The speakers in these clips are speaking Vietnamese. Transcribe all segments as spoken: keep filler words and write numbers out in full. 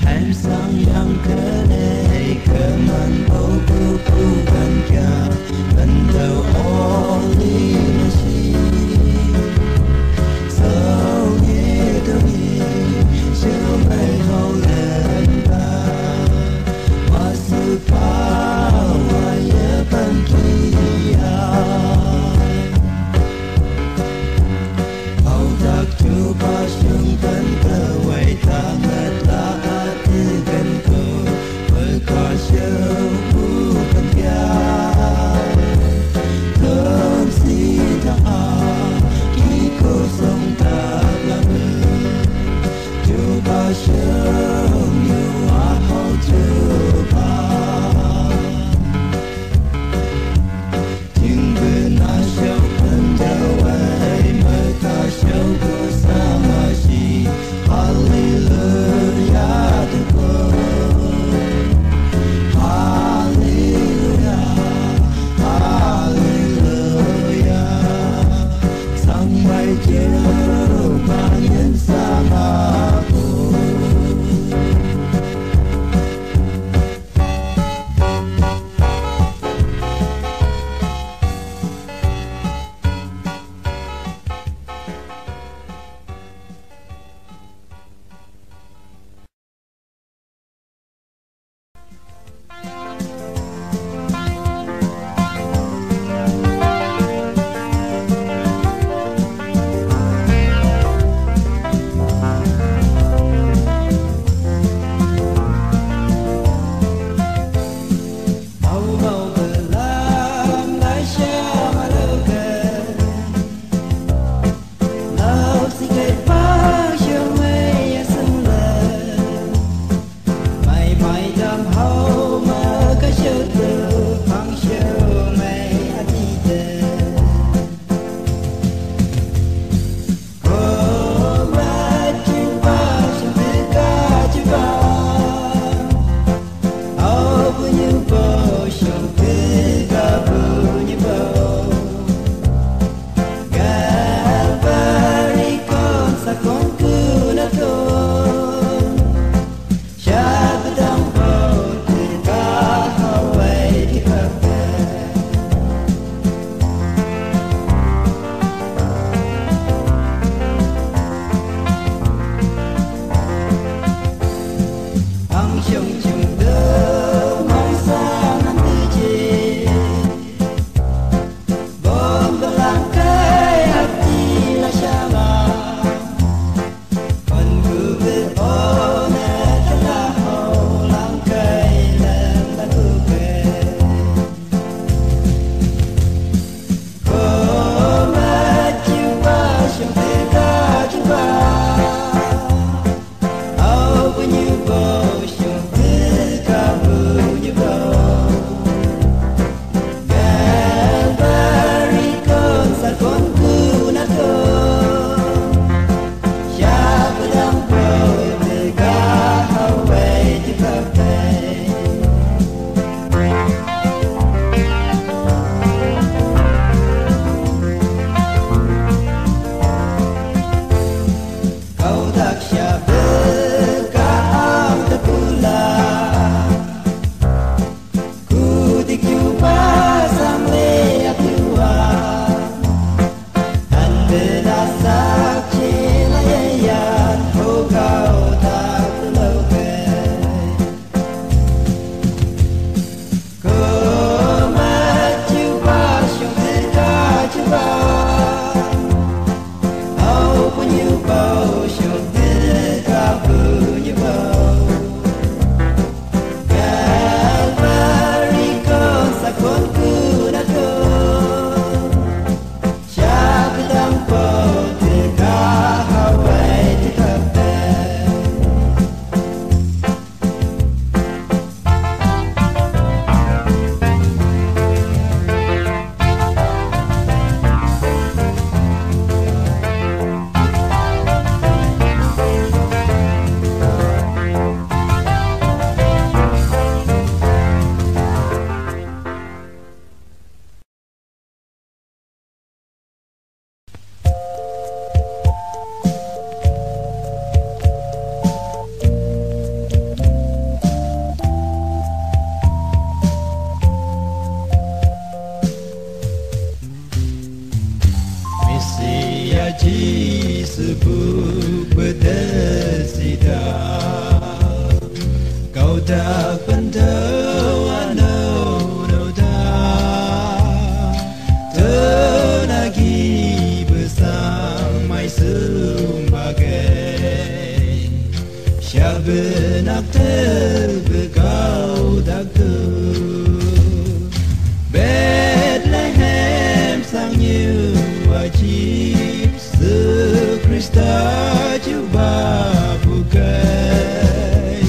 em sayang keman bauku bukan kau Benda oli masih Sau nghe tôi nghe Siêu mây hậu lên ta Mà sự phá hoài nhớ bên kia Hậu tak coba sungkan terway tangan hati ganku Berkasih ta vẫn thơ ano đâu ta thơ na ghi bersang mai sebagai syabenak terbekau daktu Bethlehem sang như wajib sekrista coba bukai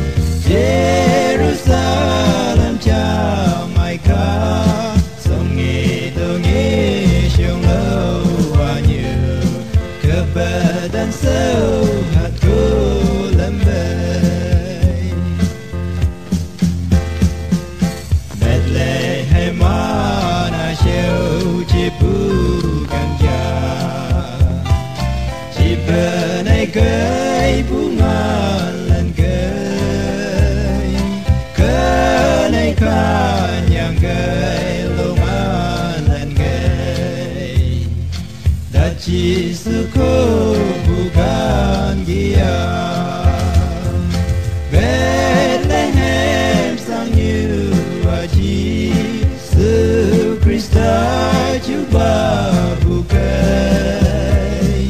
Jerusalem chamai ka sông nghe tơ nghe sông lâu hoa như kebadan sâu hạt cô lâm bay Bethlehem mana siêu chỉ bukan ja chỉ benai cây bunga lên cây kenai kan yang cây luman lên cây dan Yesusku bukan dia Bethlehem sang như wajib sekrista coba bukai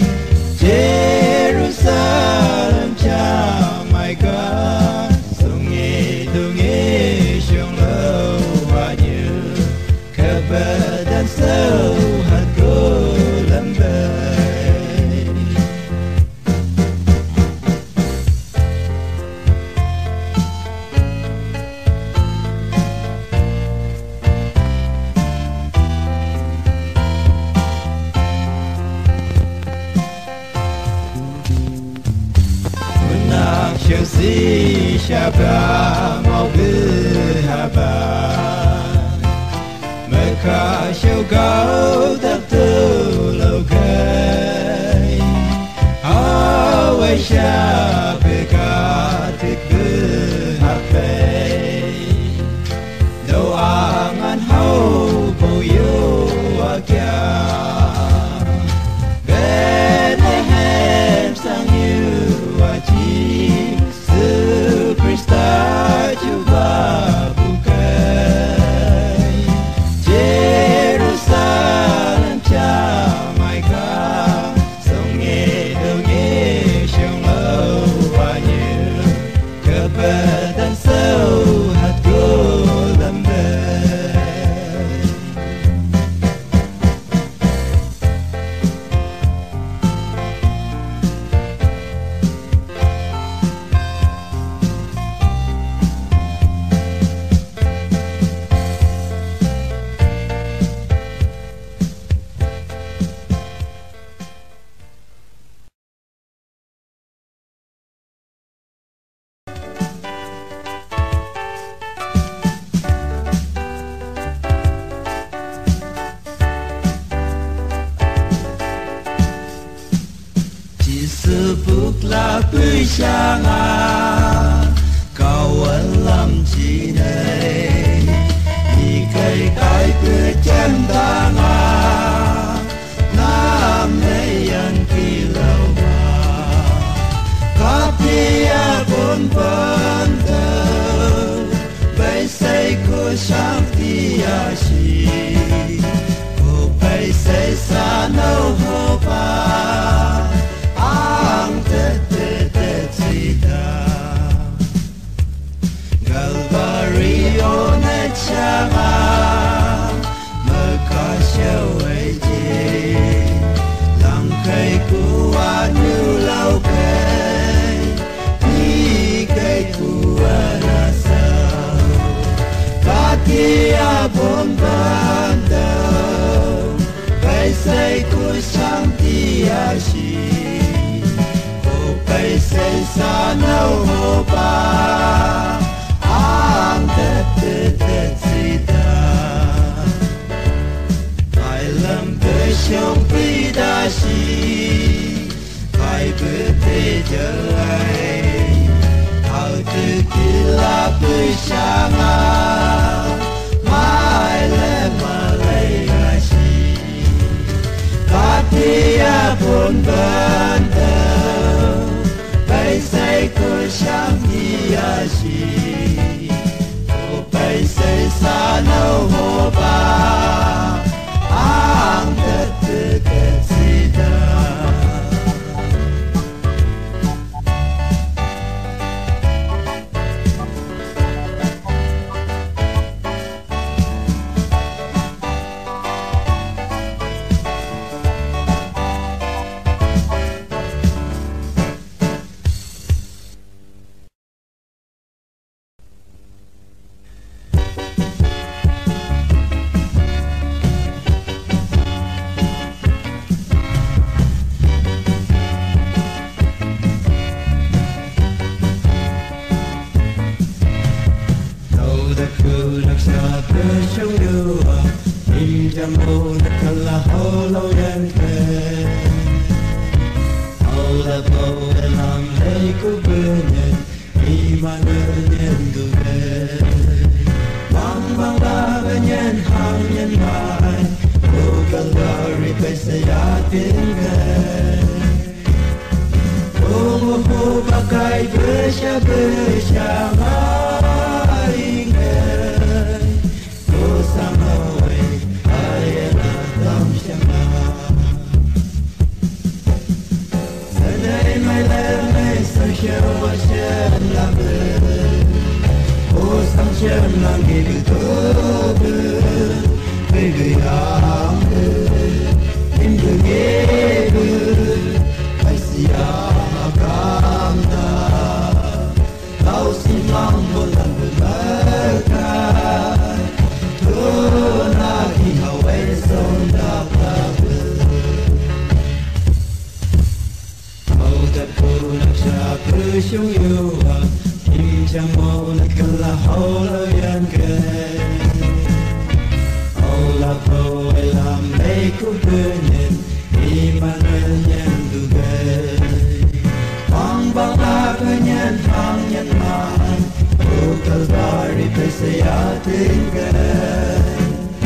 Jerusalem chamai ka sungai sungai sông lâu hoa như kebadan sâu hạt cô lâm bay Nak Chelsea siapa mau berhabat Maka siêu kau tak terlalu gay Awai siapa katik berhabat Doa ngan hau boyo akia Bethlehem sang như wajib sekrista coba bukai Jerusalem chamai ka sông nghe đâu nghe sông lâu hoa như kebadan sâu hạt cô lâm bay Sebutlah bersama kawan lam jinai Ikai-kai berjantangan Namai yang kilau Kapia pun bantu Baisai ku syaktiasi Ku baisai sanau hoba Galvario net chama maka shawai ji lang kai kuwa nu lau kai ni kai kuwa rasa katia bon banda kai sai ku santiasi Pai say sanau hoba ang tetet sida Pai lam besyong pidasi Pai berpejelai Hau tekila bersama Mai lemalai asi Katia pun bantau Baisai ku syang hiasi jamu nakala holo yanke Ola po elam leiku bunyen imaner nyenduge Bang bang la banyen hang yen mai Bukan dari pesayatinge Oh pakai bersama-bersama ingat Oh sama wei ayana tam sama Sedai mai lemai sosial wasan labe Oh sang siam lagi betul Baby I'm in the game I see Kanta Kau silang bulan berbagai Tunaki hawai sondak lagu Kau tak punak siapa syuyua Hingga mau nakala holo yang gay Ola po elam leiku benin Imanen yang dugai Bang la penyen hang yen mai Bukan dari pesayatingan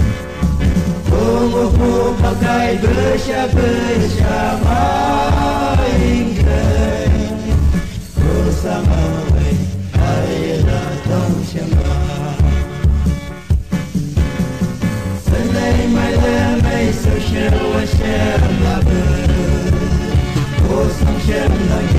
Oh pakai bersama-bersama ingat Oh sama wei ayana tam sama Senai mai lemai sosial wasan labe Oh sang siam lagi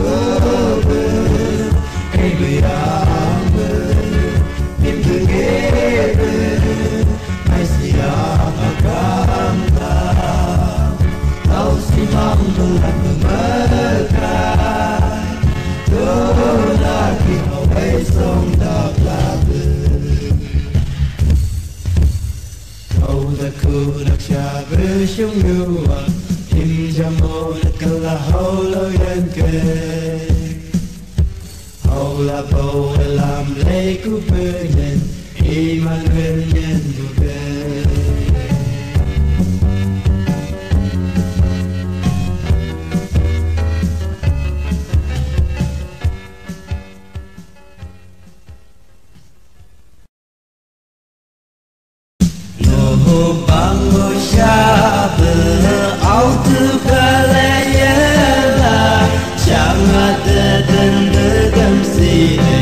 betul Baby I'm in together I see Kanta Kau silang bulan berbagai Tunaki hawai sondak lagu Kau tak kunak siapa syuyua Hingga mau nakala holo yang gay Ola po elam leiku penyen Imanuel nyenduge Loho bango syabe Autu kalayela Jangan dedem sini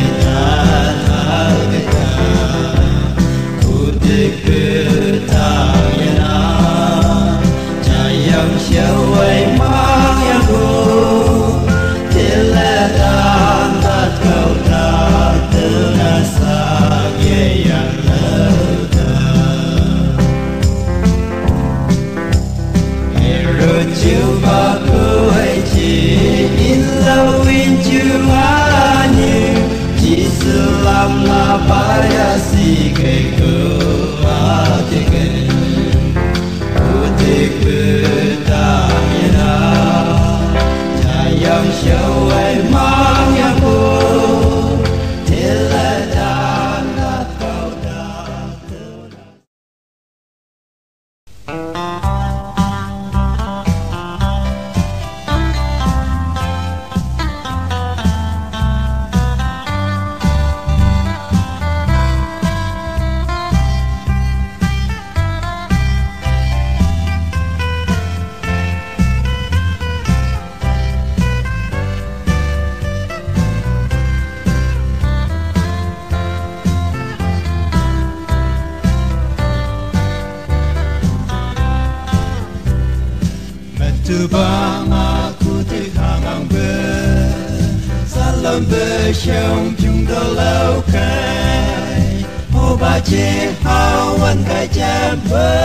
Tubang aku terhangang ber Salam bersyong chung do lau kai Ho ba che hao wan kai cham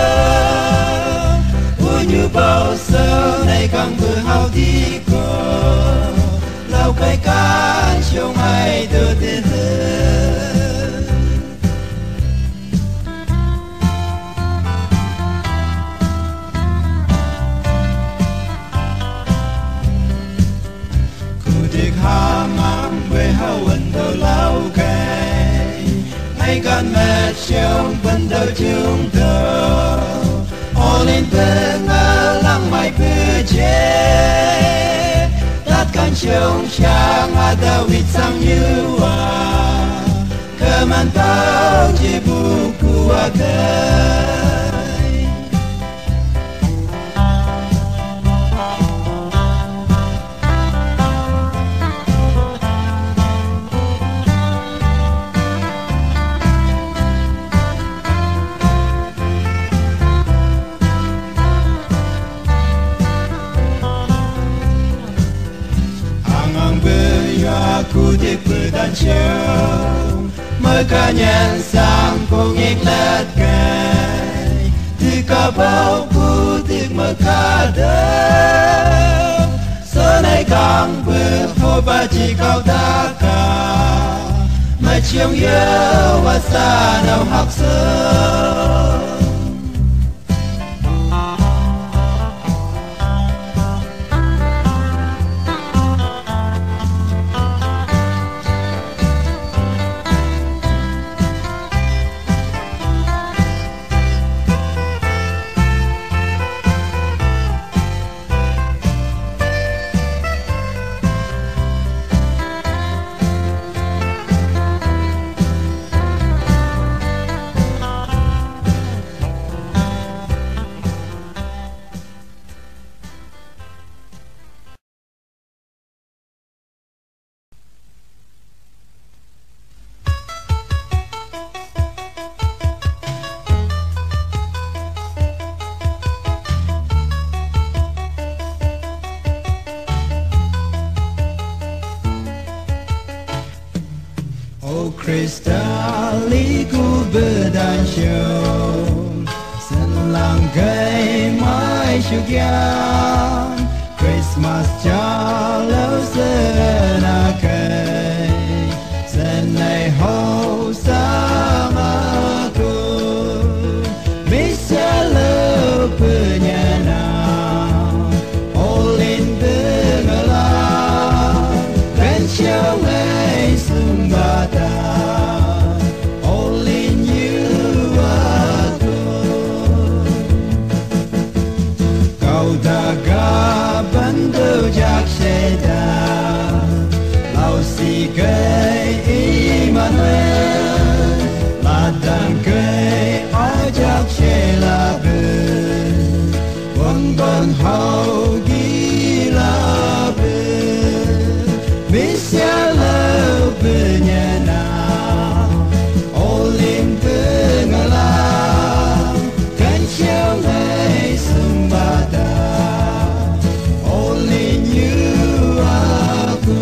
ber Unyu bao sơ nay càng bờ hao đi co Lau kai can syong ai đưa tên hơn Hãy gan mẹ trong vấn đời chúng tôi olin pengalang mai peje takkan ciong siang ada witsang yua kemantau di buku agai aku dik berdan ciong mekanen sang pungik let kai tika bau putik mekadem senai kang berhoba jikau taka maciong ya wasanau hakse Kristaliku berdan ciong selangkai mai syugian Christmas jalau senakai senai ho sama aku bisa lo penyenang olin bengalang dan ciawai sumbatan Cây Emmanuel ladang cây ajak cela ber bon bon hau gila ber bisa lo penyenang olin pengalang kan ciawai sumbatan olin you aku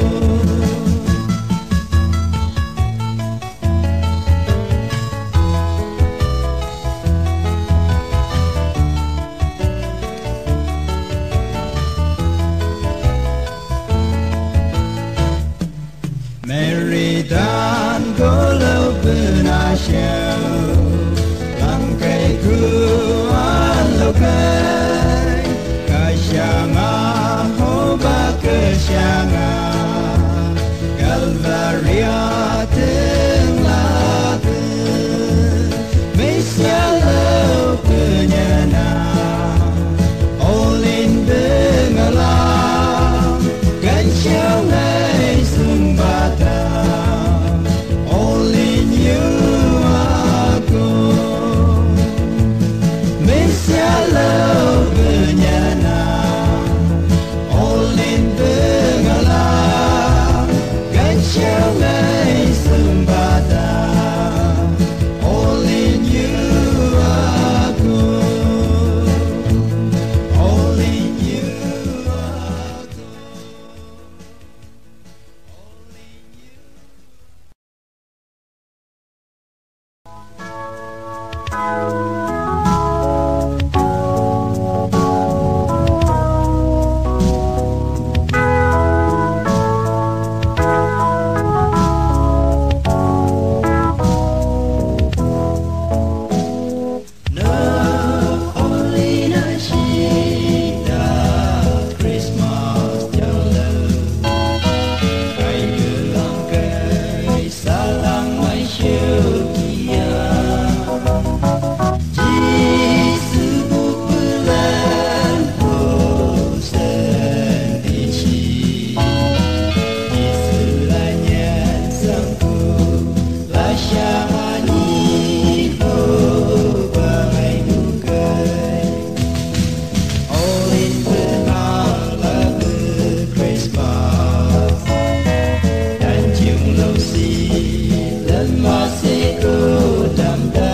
Mary dan golau benasyau langkai kuan lokai kasyanga hoba kasyanga Galvaria tenglaku Mesialau penyenang olin bengalang ganciawai sumbatan olin you aku dan masih ku damda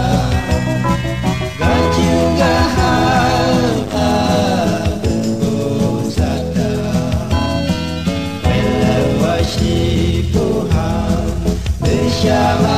gajuga harta tunggu sada melewati Tuhan bersama